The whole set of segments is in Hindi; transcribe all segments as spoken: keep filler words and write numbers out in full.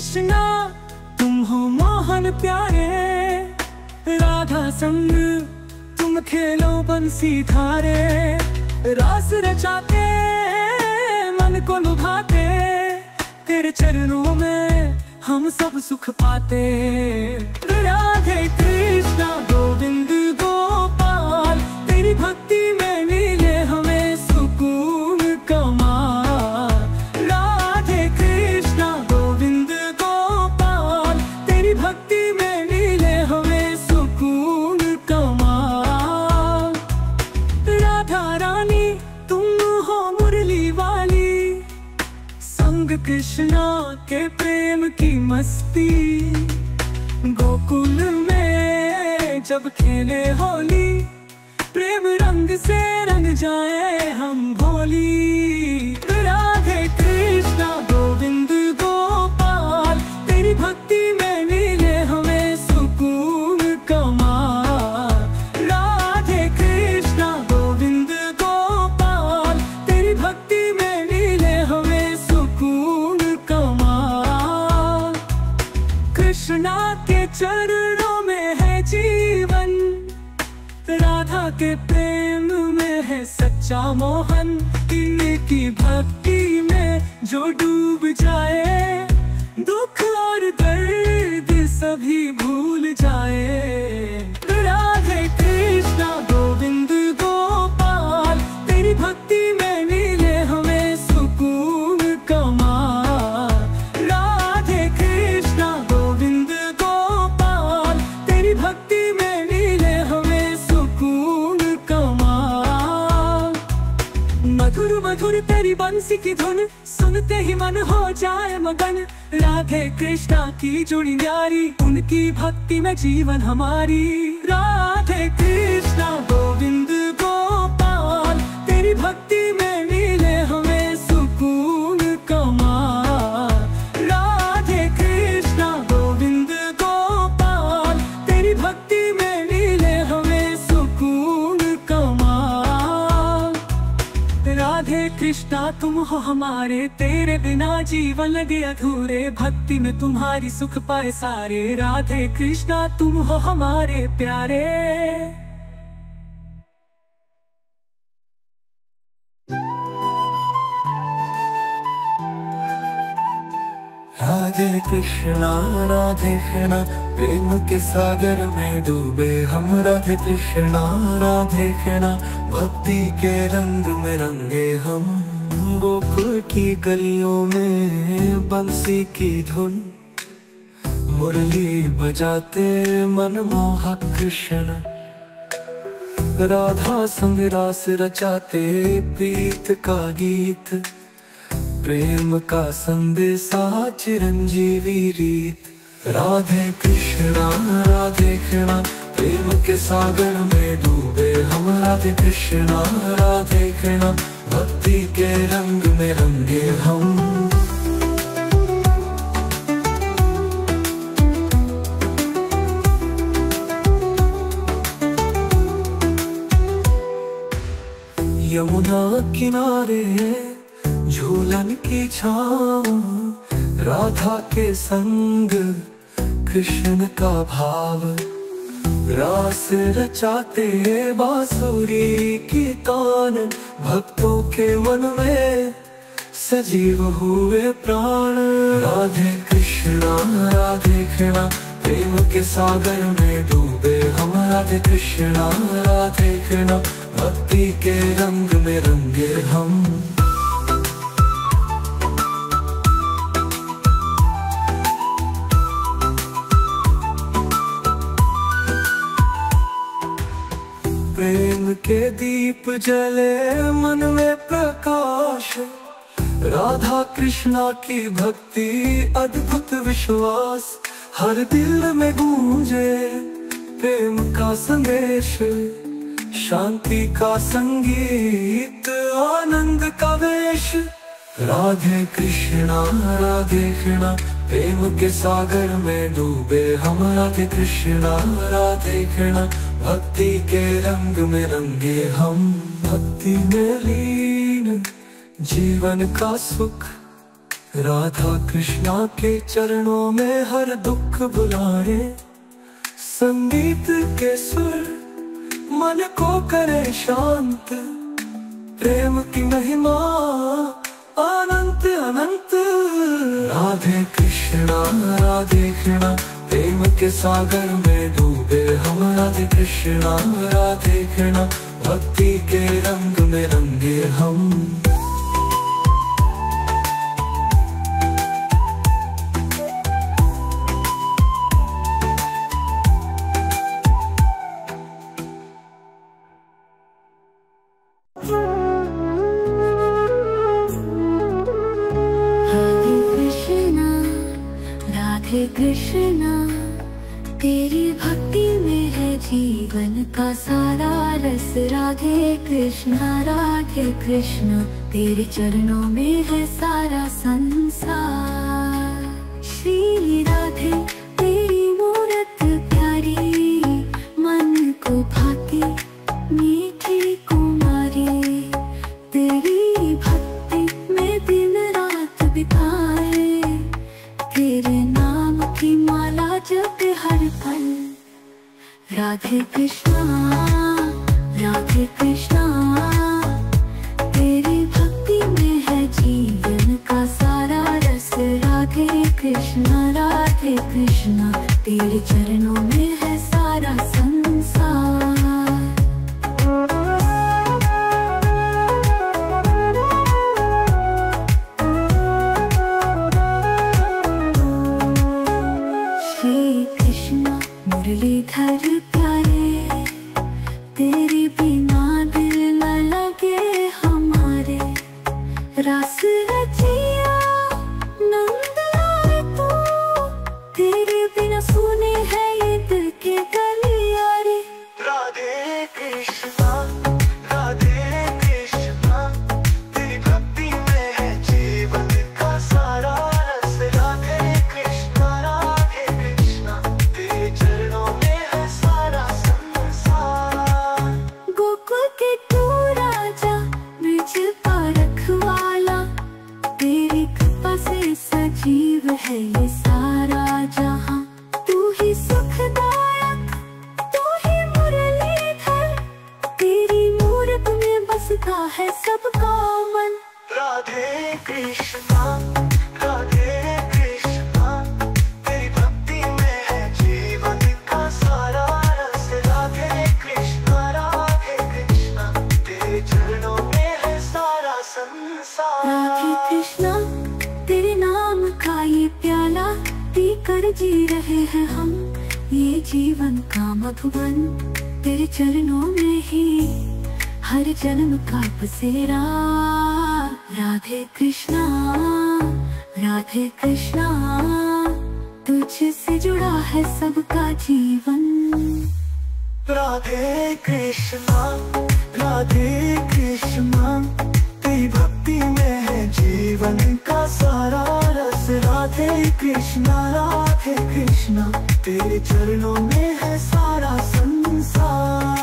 कृष्णा तुम हो मोहन प्यारे, राधा संग तुम खेलो बंसी धारे। रास रचाते मन को लुभाते, तेरे चरणों में हम सब सुख पाते। राधे कृष्णा गोविंद गोपाल, तेरी भक्ति में मिले हमें सुकून कमाल। राधे कृष्णा गोविंद गोपाल, तेरी भक्ति में मिले हमें सुकून कमाल। राधा रानी तुम हो मुरली वाली, संग कृष्णा के प्रेम की मस्ती। गोकुल में जब खेले होली, प्रेम रंग से रंग जाए हम भोली। राधे कृष्णा गोविंद गोपाल, तेरी भक्ति में मिले हमें सुकून कमाल। राधे कृष्णा गोविंद गोपाल, तेरी भक्ति में मिले हमें सुकून कमाल। कृष्णा के चरणों में है जीवन, राधा के प्रेम में है सच्चा मोहन। इनकी भक्ति में जो डूब जाए, दुख और दर्द सभी भूल जाए। राधे कृष्णा गोविंद गोपाल, तेरी भक्ति में मिले हमें सुकून कमाल। राधे कृष्णा गोविंद गोपाल, तेरी भक्ति में मिले हमें सुकून कमाल। मधुर मधुर तेरी बंसी की धुन, सुनते ही मन हो जाए मगन। राधे कृष्णा की जुड़ी न्यारी, उनकी भक्ति में जीवन हमारी। राधे कृष्णा गोविंद गोपाल, तेरी भक्ति में मिले हमें सुकून कमाल। राधे कृष्णा गोविंद गोपाल, तेरी भक्ति में मिले हमें सुकून कमाल। राधे कृष्णा तुम हो हमारे, तेरे बिना जीवन लगे अधूरे। भक्ति में तुम्हारी सुख पाए सारे, राधे कृष्णा तुम हो हमारे प्यारे। राधे कृष्णा राधे कृष्णा, प्रेम के सागर में डूबे हम। राधे कृष्णा राधे कृष्णा, भक्ति के रंग में रंगे हम। गोकुल की गलियों में बंसी की धुन, मुरली बजाते मनमोहक कृष्ण। राधा संग रास रचाते प्रीत का गीत, प्रेम का संदेशा चिरंजीवी रीत। राधे कृष्णा राधे कृष्णा, प्रेम के सागर में डूबे हम। राधे कृष्णा राधे कृष्णा, भक्ति के रंग में रंगे हम। यमुना किनारे झूलन की छाँव, राधा के संग कृष्ण का भाव। रास रचाते बांसुरी की तान, भक्तों के मन में सजीव हुए प्राण। राधे कृष्णा राधे कृष्णा, प्रेम के सागर में डूबे हम। राधे कृष्णा राधे कृष्णा, भक्ति के रंग में रंगे हम। प्रेम के दीप जले मन में प्रकाश, राधा कृष्णा की भक्ति अद्भुत विश्वास। हर दिल में गूंजे प्रेम का संदेश, शांति का संगीत आनंद का वेश। राधे कृष्णा राधे कृष्णा, प्रेम के सागर में डूबे हम। राधे कृष्णा राधे कृष्णा, भक्ति के रंग में रंगे हम। भक्ति में लीन जीवन का सुख, राधा कृष्णा के चरणों में हर दुख भुलाए, संगीत के सुर मन को करे शांत, प्रेम की महिमा अनंत अनंत। राधे कृष्णा राधे कृष्णा प्रेम के सागर में डूबे हम, राधे कृष्णा राधे कृष्णा भक्ति के रंग में रंगे हम। राधे कृष्णा तेरी भक्ति में है जीवन का सारा रस। राधे कृष्णा राधे कृष्णा तेरे चरणों में है सारा संसार। श्री राधे तेरी मूरत प्यारी, मन को भाती मीठी कुमारी, तेरी भक्ति में दिन रात बिताए, तेरे नाम की माला जपे हर पल। राधे कृष्णा राधे कृष्णा तेरी भक्ति में है जीवन का सारा रस। राधे कृष्णा राधे कृष्णा तेरे चरणों में है सारा संसार। मुरलीधर प्यारे तेरे बिना दिल न लगे हमारे, रास रचिया नंद लाए तू, तेरे बिना सुने है ये दिल के गलियारे। राधे कृष्णा राधे कृष्णा तेरी भक्ति में है जीवन का सारा रस। राधे कृष्णा राधे कृष्णा तेरे चरणों में है सारा संसार। गोकुल के तू राजा ब्रिज पर रखवाला, तेरी कृपा से सजीव है ये सारा जहां। तू ही सुखदायक तू ही मुरलीधर, तेरी मूरत में बसता है सबका मन। राधे कृष्णा राधे कृष्णा तेरी भक्ति में है जीवन का सारा रस। राधे कृष्णा राधे कृष्णा तेरे चरणों में है सारा संसार। राधे कृष्णा तेरे नाम का ये प्याला पीकर जी रहे हैं हम, ये जीवन का मधुबन तेरे चरणों में ही हर जन्म का बसेरा। राधे कृष्णा राधे कृष्णा तुझसे जुड़ा है सबका जीवन। राधे कृष्णा राधे कृष्णा तेरी भक्ति में है जीवन का सारा रस। राधे कृष्णा राधे कृष्णा तेरे चरणों में है सारा संसार।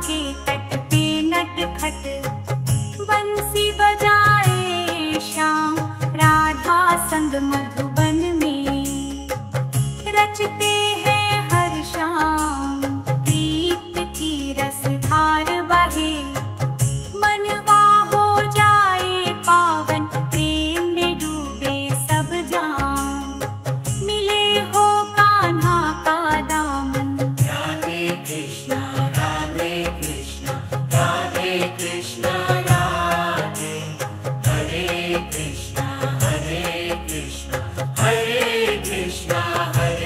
के तट पे नटखट बंसी बजाए श्याम राधा संग मधुबन में रचते हैं हर शाम प्रीत की रसधार बहे मनवा हो जाए पावन प्रेम में डूबे सब जान मिले हो कान्हा का दामन। राधे कृष्णा राधे कृष्णा राधे कृष्णा राधे हरे कृष्णा हरे कृष्णा हरे कृष्णा हरे।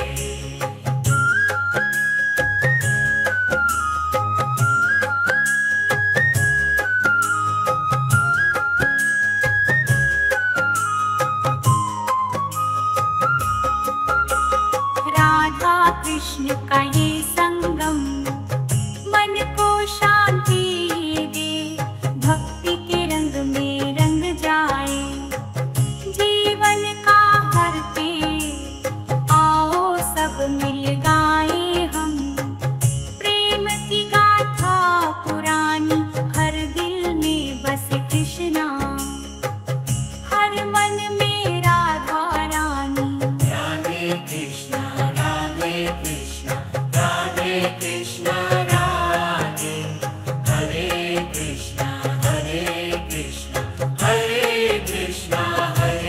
राधा कृष्ण का ये संगम मन को शांति दे भक्ति के रंग में रंग जाए जीवन का हर पेड़ आओ सब मिल गाए हम प्रेम की गाथा पुरानी हर दिल में बसे कृष्णा हर मन में राधा रानी। राधे कृष्णा राधे कृष्णा राधे कृष्णा राधे हरे कृष्णा हरे कृष्णा हरे कृष्णा हरे।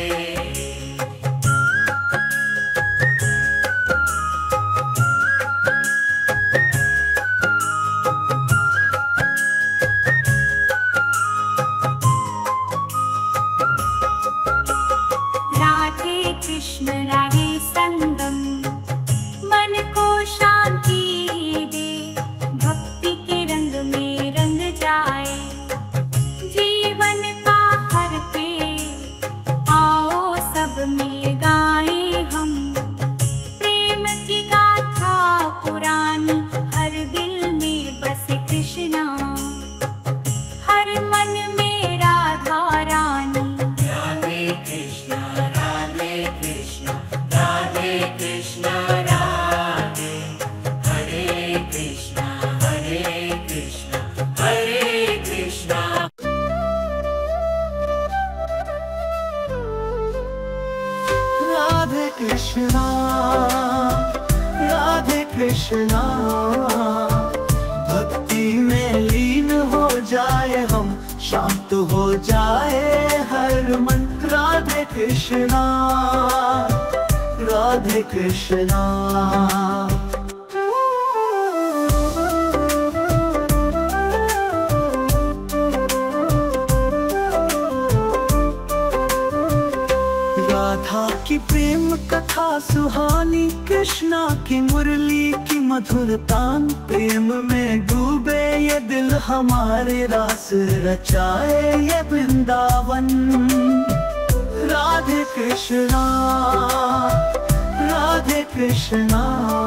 राधे कृष्ण राधे संगम मन को शांति दे भक्ति के रंग में रंग जाए जीवन का हर पेड़ आओ सब मिल गाए हम प्रेम की गाथा पुरानी हर दिल में बसे कृष्णा हर मन में राधा रानी। राधे कृष्णा राधे कृष्णा राधे कृष्णा राधे हरे कृष्णा हरे कृष्णा हरे कृष्णा। राधे कृष्णा राधे कृष्णा भक्ति में लीन हो जाए हम शांत हो जाए हर मन। राधे कृष्णा राधे कृष्णा। राधा की प्रेम कथा सुहानी कृष्णा की मुरली की मधुर तान प्रेम में डूबे ये दिल हमारे रास रचाए ये वृंदावन। राधे कृष्णा राधे कृष्णा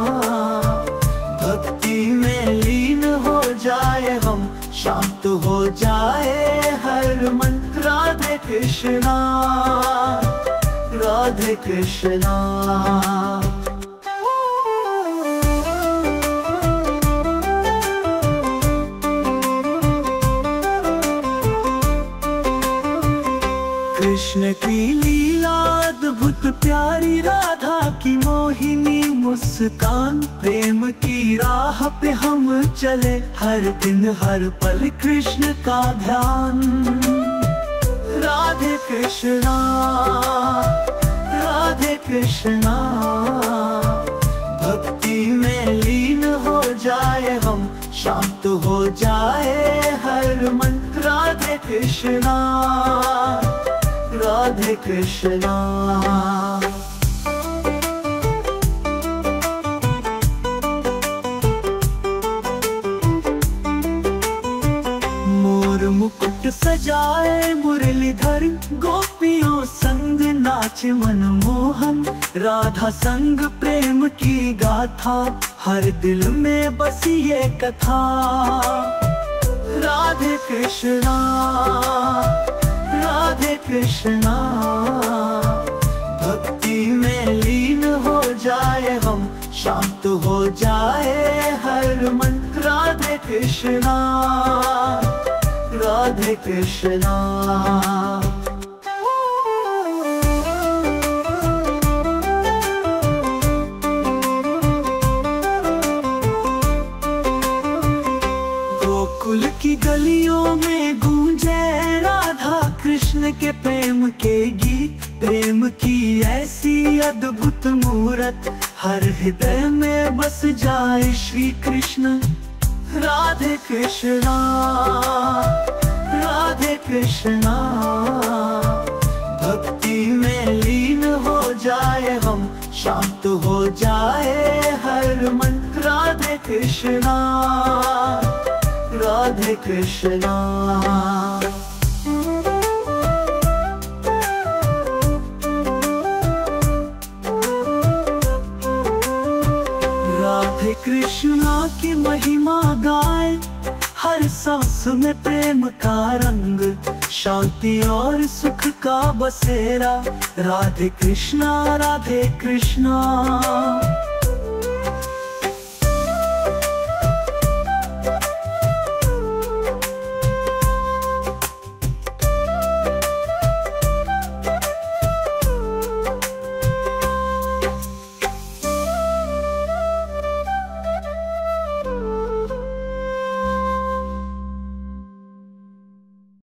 भक्ति में लीन हो जाए हम शांत हो जाए हर मन। राधे कृष्णा राधे कृष्णा। कृष्ण की लीला अद्भुत प्यारी राधा की मोहिनी मुस्कान प्रेम की राह पे हम चले हर दिन हर पल कृष्ण का ध्यान। राधे कृष्णा राधे कृष्णा भक्ति में लीन हो जाए हम शांत हो जाए हर मन। राधे कृष्णा राधे कृष्णा। मोर मुकुट सजाए मुरलीधर गोपियों संग नाच मनमोहन राधा संग प्रेम की गाथा हर दिल में बसी ये कथा। राधे कृष्णा राधे कृष्णा भक्ति में लीन हो जाए हम शांत हो जाए हर मन। राधे कृष्णा राधे कृष्णा। गोकुल की गलियों में गूंजे राधा कृष्ण के प्रेम के गीत। प्रेम की ऐसी अद्भुत मूरत हर हृदय में बस जाए श्री कृष्ण राधे कृष्णा राधे कृष्णा। भक्ति में लीन हो जाए हम, शांत हो जाए हर मन। राधे कृष्णा राधे कृष्णा। राधे कृष्णा की महिमा गाए, हर सांस में प्रेम का रंग, शांति और सुख का बसेरा। राधे कृष्णा राधे कृष्णा।